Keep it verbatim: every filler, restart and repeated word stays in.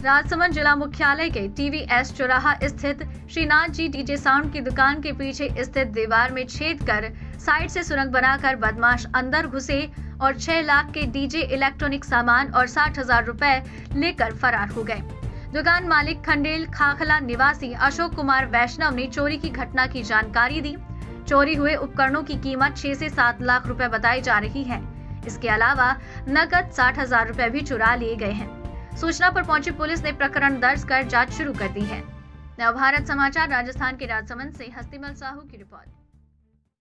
राजसमंद जिला मुख्यालय के टीवीएस चौराहा स्थित श्रीनाथ जी डीजे साउंड की दुकान के पीछे स्थित दीवार में छेद कर साइड से सुरंग बनाकर बदमाश अंदर घुसे और छह लाख के डीजे इलेक्ट्रॉनिक सामान और साठ हजार रुपए लेकर फरार हो गए। दुकान मालिक खंडेल खाखला निवासी अशोक कुमार वैष्णव ने चोरी की घटना की जानकारी दी। चोरी हुए उपकरणों की कीमत छह से सात लाख रुपए बताई जा रही है। इसके अलावा नकद साठ हजार रुपए भी चुरा लिए गए हैं। सूचना पर पहुंची पुलिस ने प्रकरण दर्ज कर जांच शुरू कर दी है। नवभारत समाचार राजस्थान के राजसमंद से हस्तीमल साहू की रिपोर्ट।